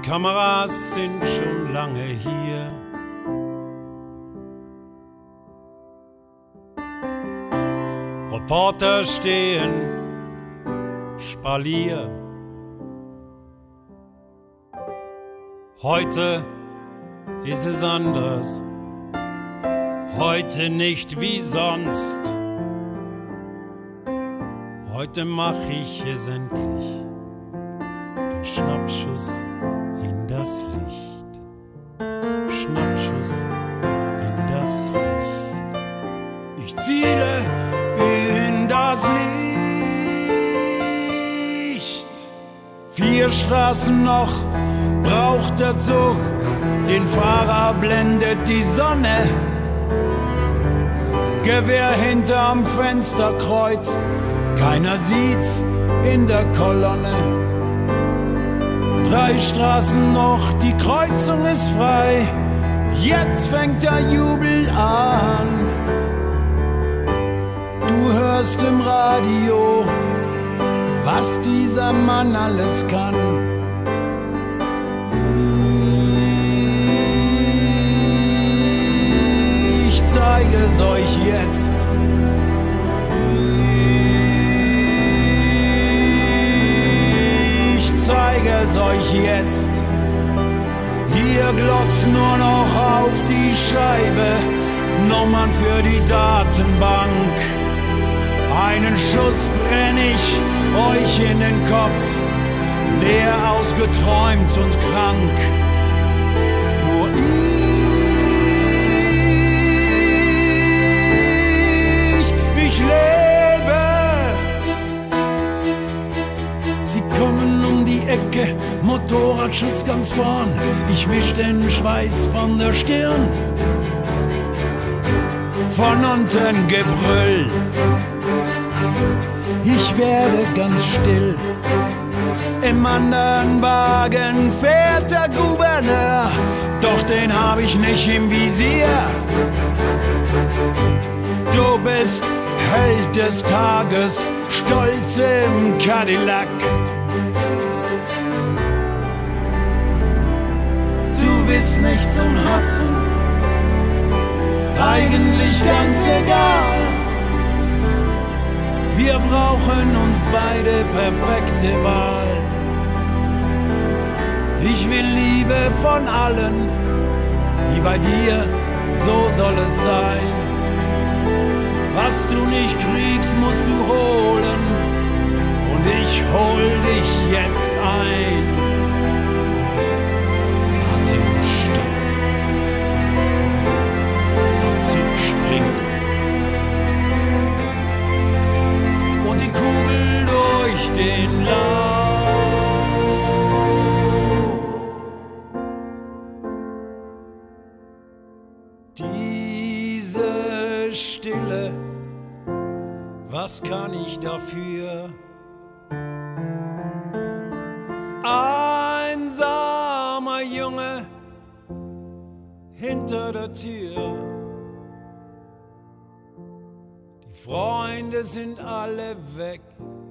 Kameras sind schon lange hier. Reporter stehen Spalier. Heute ist es anders, heute nicht wie sonst. Heute mach ich es endlich, den Schnappschuss in das Licht. Schnappschuss in das Licht. Ich ziele in das Licht. 4 Straßen noch braucht der Zug, den Fahrer blendet die Sonne. Gewehr hinterm Fensterkreuz, keiner sieht's in der Kolonne. 3 Straßen noch, die Kreuzung ist frei, jetzt fängt der Jubel an. Du hörst im Radio, was dieser Mann alles kann. Ich zeige es euch jetzt. Ich zeige es euch jetzt. Hier glotzt nur noch auf die Scheibe, Nummern für die Datenbank. Einen Schuss brenn ich euch in den Kopf, leer ausgeträumt und krank. Nur ich lebe. Sie kommen um die Ecke, Motorradschutz ganz vorn. Ich wisch den Schweiß von der Stirn. Von unten Gebrüll. Ich werde ganz still. Im anderen Wagen fährt der Gouverneur, doch den hab ich nicht im Visier. Du bist Held des Tages, stolz im Cadillac. Du bist nicht zum Hassen, eigentlich ganz egal. Wir brauchen uns beide, perfekte Wahl. Ich will Liebe von allen, wie bei dir, so soll es sein. Was du nicht kriegst, musst du holen, und ich hol dich jetzt ein. Atem stoppt, Abzug springt, und die Kugel durch den Lauf. Diese Stille, was kann ich dafür? Einsamer Junge hinter der Tür. Die Freunde sind alle weg.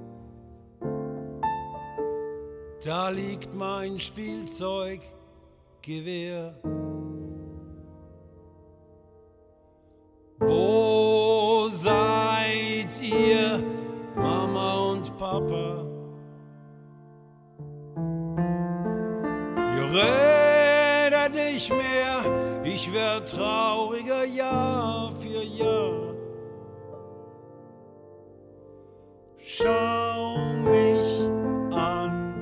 Da liegt mein Spielzeuggewehr. Wo seid ihr, Mama und Papa? Ihr redet nicht mehr, ich werd trauriger Jahr für Jahr. Schau mich an,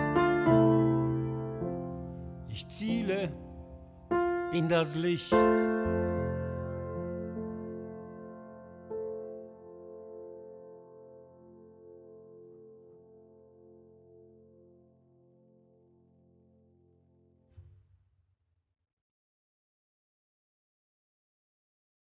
ich ziele in das Licht.